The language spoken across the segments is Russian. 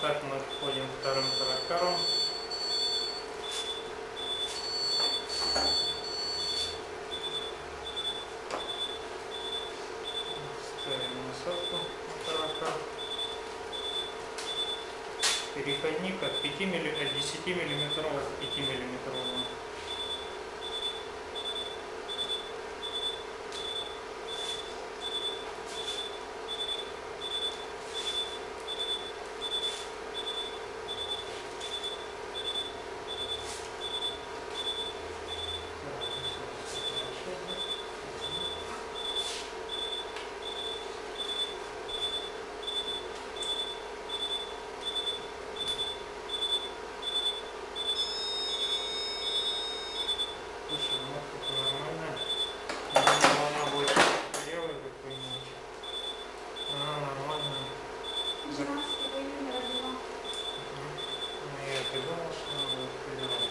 так мы входим вторым трактором. Ставим насадку на трактор. Переходник от 10 миллиметрового к 5 миллиметровому. Слушай, ну это нормально. Думал, она будет левой какой-нибудь. Она нормально. 12 июня родила. Ну, я и думал, что она будет левой.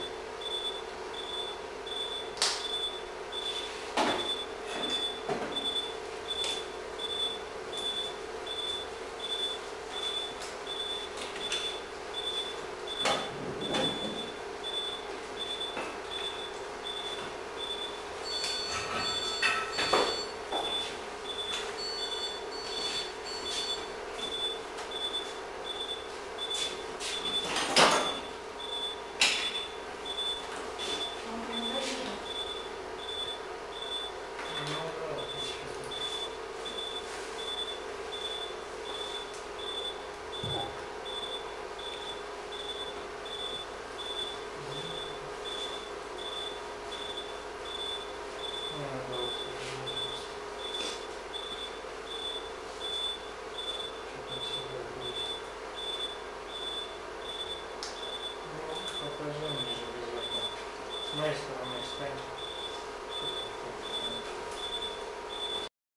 Он прям родила. Ну да, отлично. Надо вот что там себя будет. Ну, покажи мне железяку. С моей стороны встань.